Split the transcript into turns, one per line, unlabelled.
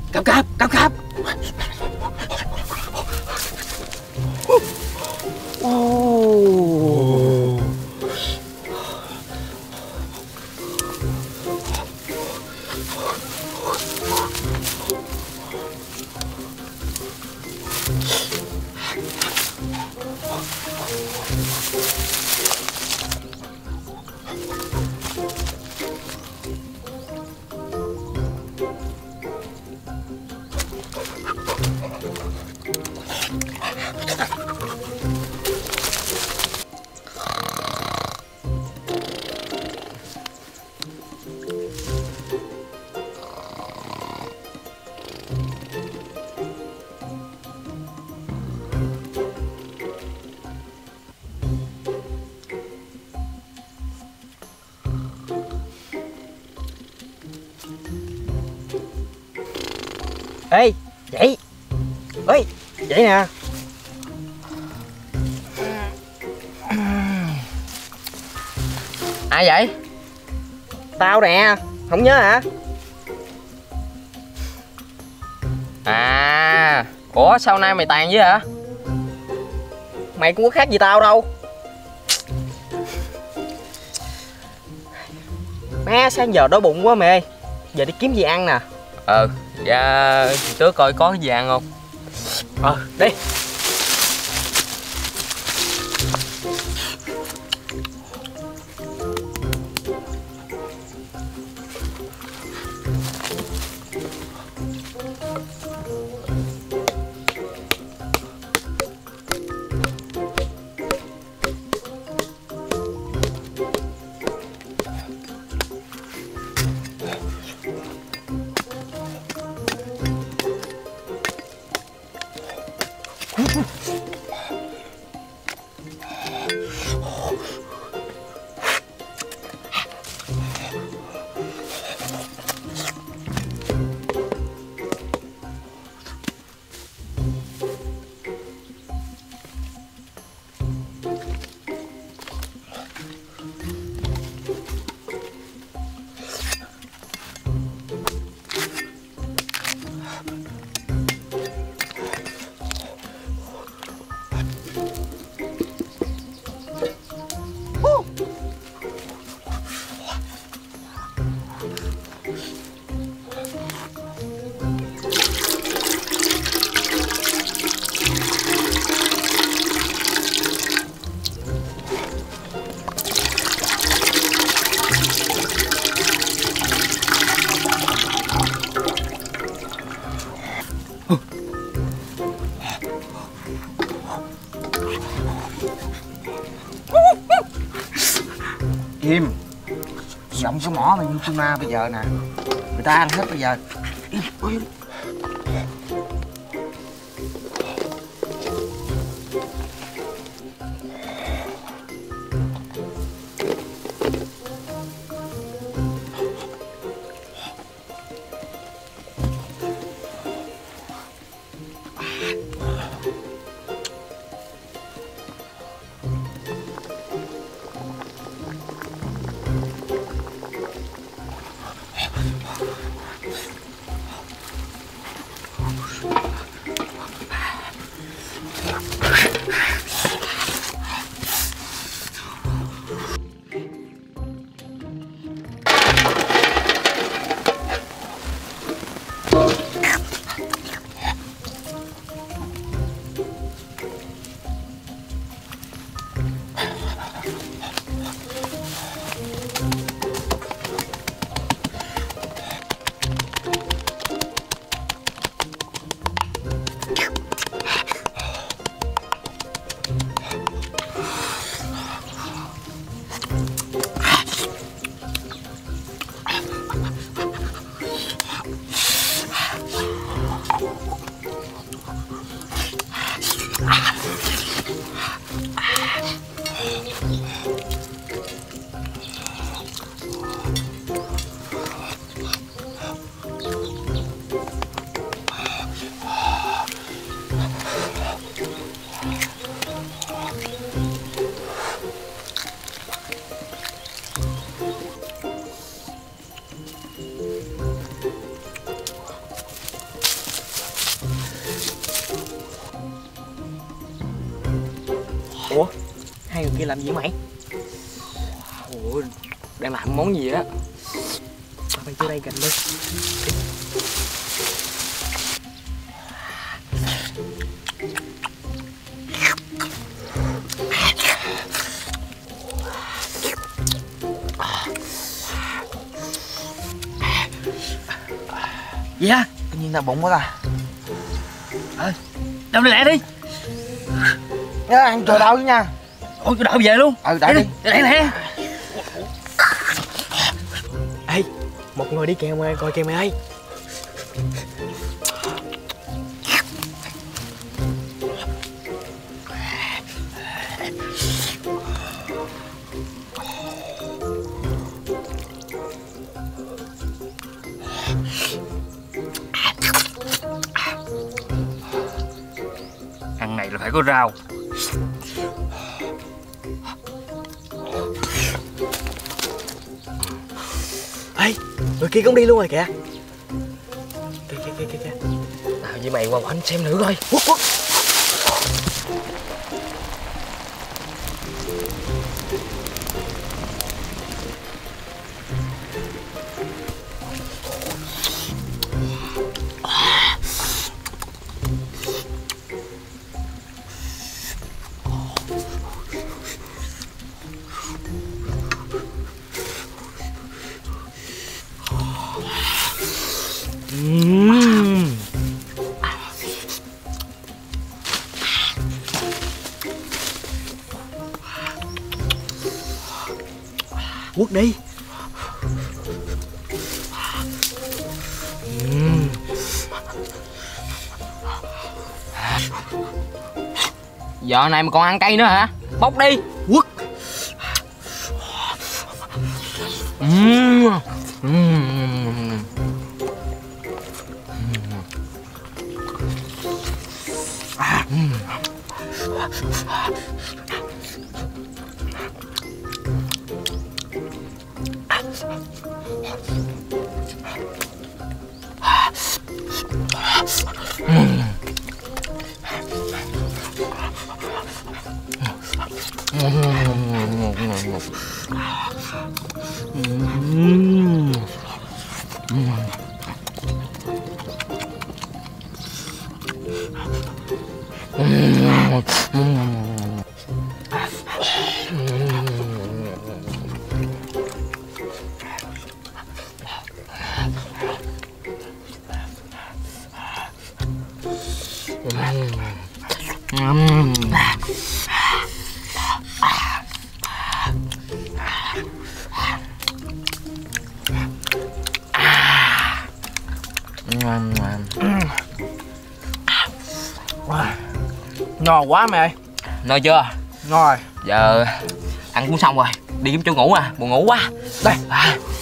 Cáp cáp cáp cáp. Ê, dậy. Ê, dậy nè. Ai vậy? Tao nè, không nhớ hả? À, ủa sao nay mày tàn với hả? Mày cũng có khác gì tao đâu. Má sáng giờ đói bụng quá mày ơi. Giờ đi kiếm gì ăn nè.
Dạ tớ coi có gì ăn không.
Đi.
Kim, giọng cái mỏ mày như tuna bây giờ nè. Người ta ăn hết bây giờ.
kia làm gì mày? Ủa, đang làm món gì á? Mày tới đây gần đi.
Gì á? Tự nhiên đau bụng quá ta.
Đâu đi lẹ đi.
Nhớ ăn chờ đau chứ nha.
Ôi tôi đợi về luôn.
Đợi đi.
Lẹ lẹ.
Ê, một người đi kèo mày, coi kèo mày ơi.
Ăn này là phải có rau.
Ê, người kia cũng đi luôn rồi kìa. Kìa. Nào với mày qua quanh xem thử coi. Quất. Quất đi.
Giờ này mà còn ăn cay nữa hả? Bóc đi.
Quất.
Ngon quá mày ơi.
No chưa?
Ngon rồi.
Giờ ăn cũng xong rồi. Đi kiếm chỗ ngủ à, buồn ngủ quá.
Đây.